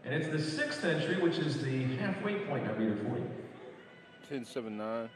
And it's the 6th entry, which is the halfway point of meter 40. 10.79.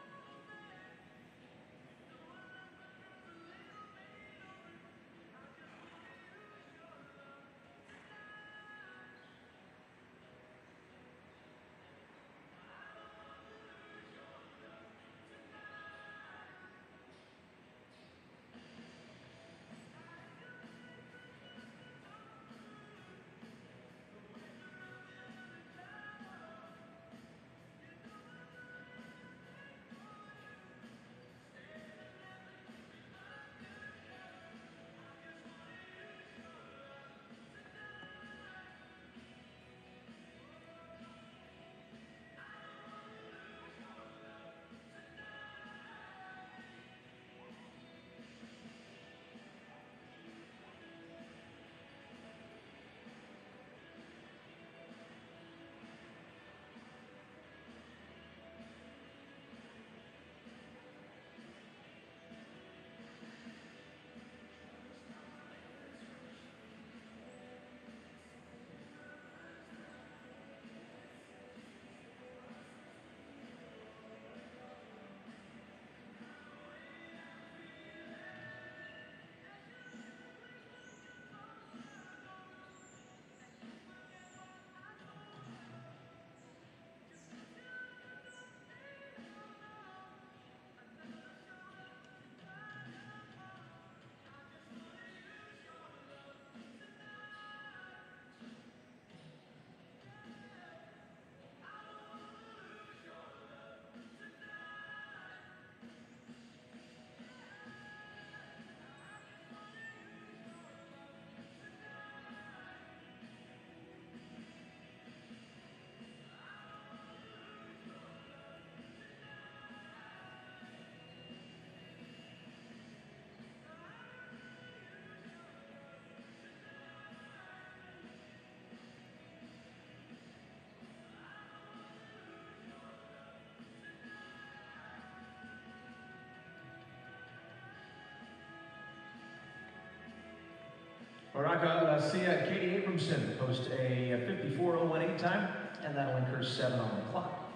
MARACA LA SILLA, Kady Abramson post a 54:01 time, and that'll incur 7 on the clock.